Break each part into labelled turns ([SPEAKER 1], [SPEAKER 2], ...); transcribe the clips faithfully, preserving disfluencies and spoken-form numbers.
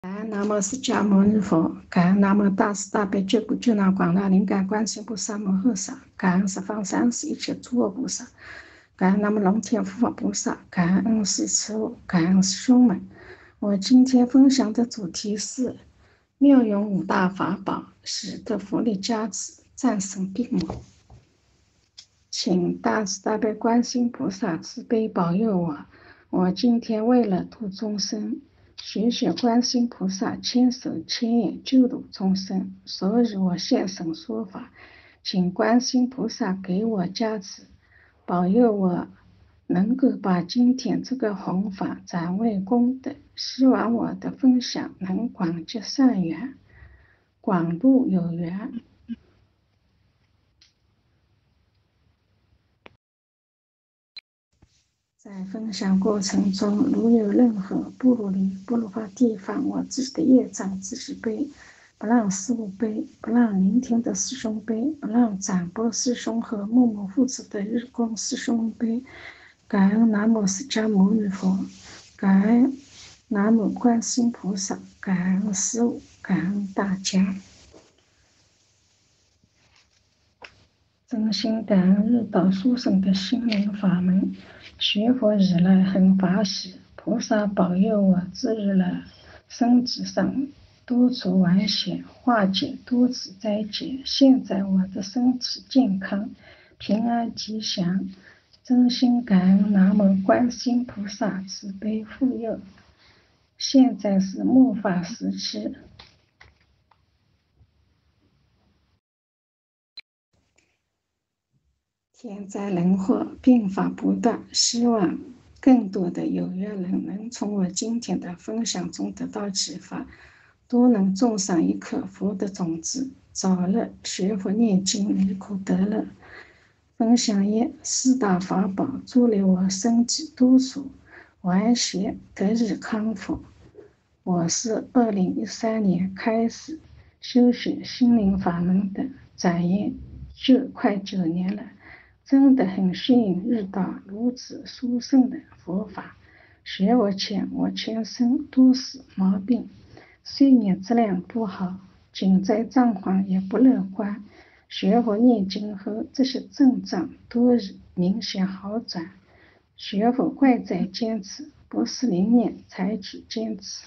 [SPEAKER 1] 感恩南无释迦牟尼佛，感恩南无大慈大悲救苦救难广大灵感观世音菩萨摩诃萨，感恩十方三世一切诸佛菩萨，感恩南无龙天护法菩萨，感恩恩师慈母，感恩师兄们。我今天分享的主题是妙用五大法宝，使得佛力加持，战胜病魔。请大慈大悲观世音菩萨慈悲保佑我。我今天为了度众生，学学观世音菩萨千手千眼救度众生，所以我现身说法，请观世音菩萨给我加持，保佑我能够把今天这个弘法转为功德，希望我的分享能广结善缘，广度有缘。在分享过程中，如有任何不如理、不如法地方，我自己的业障自己背，不让师父背，不让聆听的师兄背，不让展波师兄和默默护持的日光师兄背。感恩南无释迦牟尼佛，感恩南无观世音菩萨，感恩师父，感恩大家。真心感恩日道书生的心灵法门，学佛以来很法喜，菩萨保佑我自日了身体上多除顽邪，化解多次灾劫。现在我的身体健康，平安吉祥，真心感恩南无观世音菩萨慈悲护佑。现在是末法时期，天灾人祸，病法不断，希望更多的有缘人能从我今天的分享中得到启发，都能种上一颗佛的种子，早日学佛念经，离苦得乐。分享一四大法宝，助力我身体多数顽邪得以康复。我是二零一三年开始修学心灵法门的，转眼就快九年了。真的很幸运遇到如此殊胜的佛法。学我前，我全身多是毛病，睡眠质量不好，经济状况也不乐观。学佛念经后，这些症状都已明显好转。学佛怪在坚持，不是灵念采取坚持，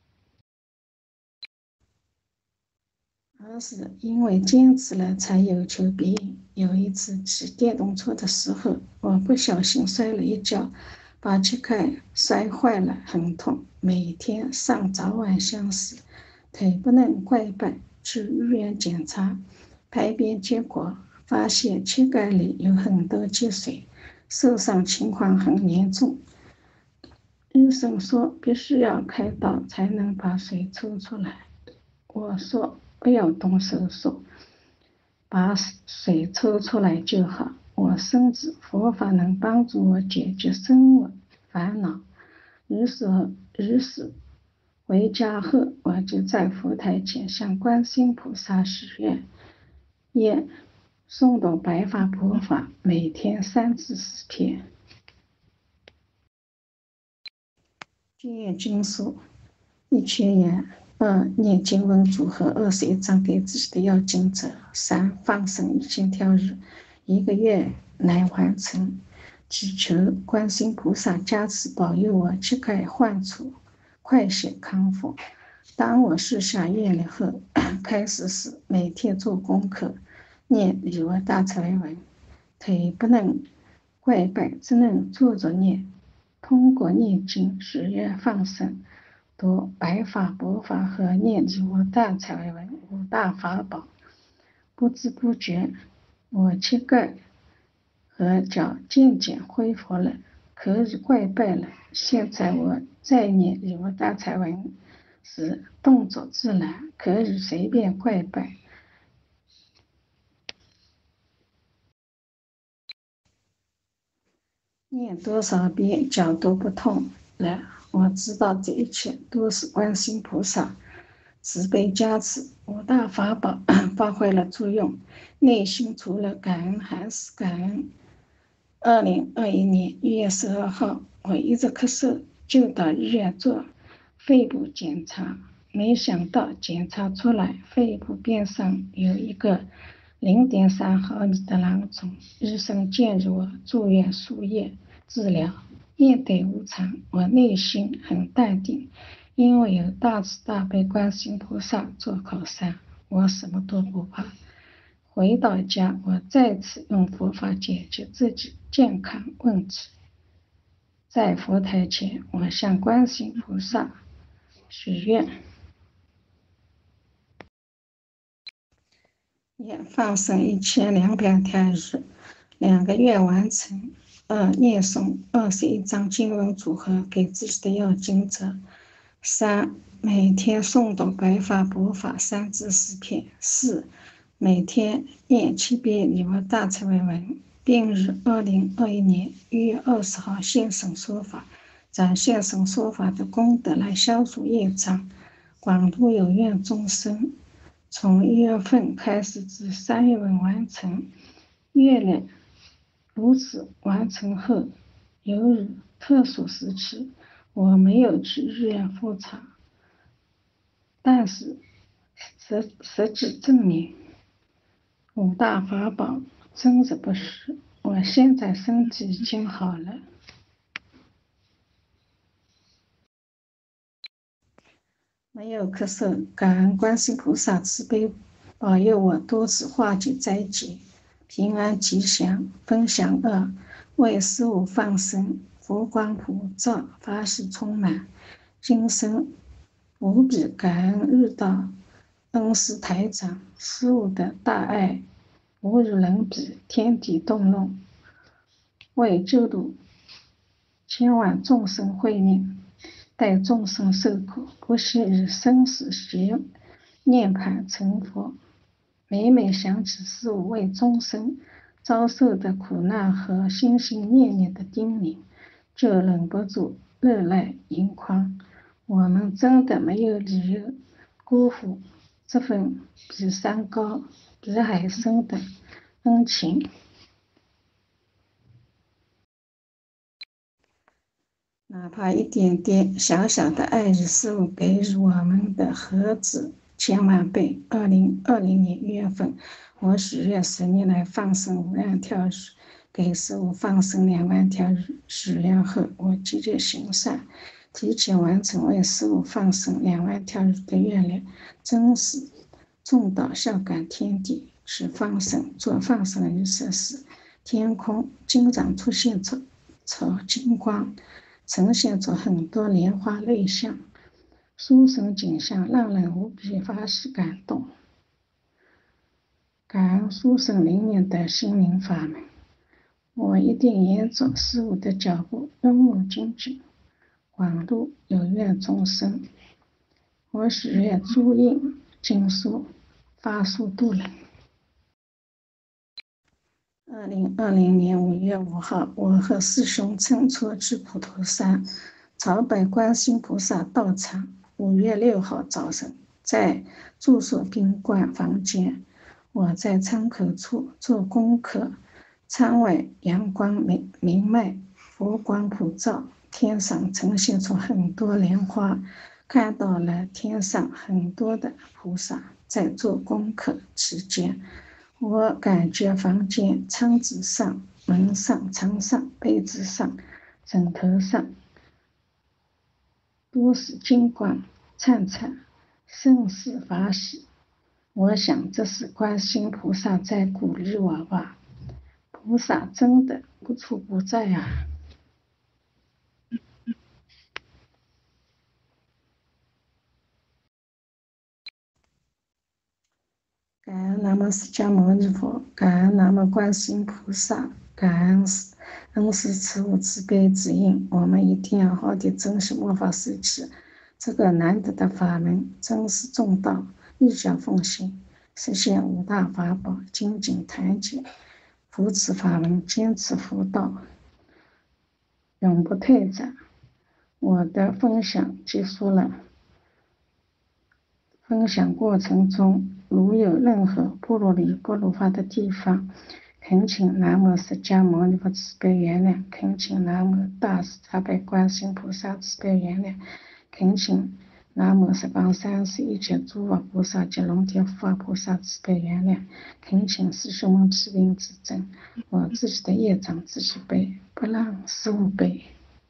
[SPEAKER 1] 而是因为坚持了才有求必应。有一次骑电动车的时候，我不小心摔了一跤，把膝盖摔坏了，很痛。每天上早晚相识，腿不能怪拜，去医院检查，排便结果发现膝盖里有很多积水，受伤情况很严重。医生说必须要开刀才能把水抽出来。我说不要动手术，把水抽出来就好。我深知佛法能帮助我解决生活烦恼，于是于是回家后，我就在佛台前向观世音菩萨许愿，也诵读白法佛法，每天三至四天。经验经书一千言。二、念经文组合二十一章给自己的要经者。三、放生一千条鱼，一个月来完成。祈求观世音菩萨加持保佑我膝盖患处快些康复。当我许下愿了后，开始时每天做功课，念礼佛大忏悔文，腿不能怪拜，只能坐着念。通过念经许愿放生，读白法佛法和念礼佛大忏悔文五大法宝，不知不觉我膝盖和脚渐渐恢复了，可以怪拜了。现在我在念礼佛大忏悔文时动作自然，可以随便怪拜。念多少遍脚都不痛了。我知道这一切都是观世音菩萨慈悲加持，五大法宝发挥了作用，内心除了感恩还是感恩。二零二一年一月十二号，我一直咳嗽，就到医院做肺部检查， 没想到检查出来肺部边上有一个零点三毫米的囊肿，医生建议我住院输液治疗。面对无常，我内心很淡定，因为有大慈大悲观世音菩萨做靠山，我什么都不怕。回到家，我再次用佛法解决自己健康问题。在佛台前，我向观世音菩萨许愿，念放生一千两百条鱼，两个月完成。二、念诵二十一章经文组合给自己的要经者。三、每天诵读白法白法三至四篇。四、每天念七遍礼佛大忏悔文，并于二零二一年一月二十号现身说法，展现身说法的功德来消除业障，广度有缘众生。从一月份开始至三月份完成。月亮如此完成后，由于特殊时期，我没有去医院复查，但是实实际证明五大法宝真的不虚，我现在身体已经好了。没有咳嗽，感恩观世音菩萨慈悲保佑我多次化解灾劫，平安吉祥。分享二，为事物放生，佛光普照，法喜充满。今生无比感恩遇到恩师台长，事物的大爱无与伦比，天地动容。为救度千万众生慧命，待众生受苦，不惜以生死劫涅槃成佛。每每想起事物为众生遭受的苦难和心心念念的叮咛，就忍不住热泪盈眶。我们真的没有理由辜负这份比山高比海深的恩情。哪怕一点点小小的爱与事物给予我们的何止千万倍。二零二零年一月份，我许愿十年来放生五万条鱼，给事物放生两万条鱼。许愿后，我积极行善，提前完成为事物放生两万条鱼的愿力，真是重道孝感天地。去放生做放生仪式时，天空经常出现着草金光，呈现出很多莲花类象，殊胜景象让人无比发喜感动。感恩殊胜灵验的心灵法门，我一定沿着师父的脚步，拥护精进，广度有缘众生。我许愿诸印经书发速度人。二零二零年五月五号，我和师兄乘车去普陀山朝拜观世音菩萨道场。五月六号早晨，在住宿宾馆房间，我在窗口处做功课。窗外阳光明明媚，佛光普照，天上呈现出很多莲花，看到了天上很多的菩萨。在做功课期间，我感觉房间窗子上、门上、床上、被子上、枕头上都是金光灿灿，甚是法喜。我想这是观世音菩萨在鼓励我吧，菩萨真的无处不在啊。感恩南无释迦牟尼佛，感恩南无观世音菩萨，感恩恩师慈无慈悲指引。我们一定要好地珍惜末法时期这个难得的法门，真是重道，一教奉行，实现五大法宝，精进团结，扶持法门，坚持佛道，永不退转。我的分享结束了。分享过程中如有任何不如理不如法的地方，恳请南无释迦牟尼佛慈悲原谅，恳请南无大慈大悲观世音菩萨慈悲原谅，恳请南无十方三世一切诸佛菩萨及龙天护法菩萨慈悲原谅，恳请师兄们批评指正，我自己的业障自己背，不让师父背，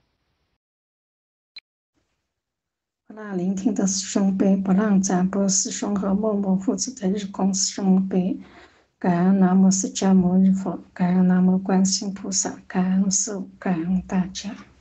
[SPEAKER 1] 不让聆听的师兄背，不让占卜师兄和默默护持的日空师兄背。感恩南无释迦牟尼佛，感恩南无观世音菩萨，感恩师父，感恩大家。